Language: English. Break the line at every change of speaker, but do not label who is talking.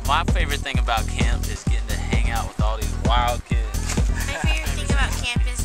my favorite thing about camp is getting to hang out with all these wild kids.
My favorite thing about camp is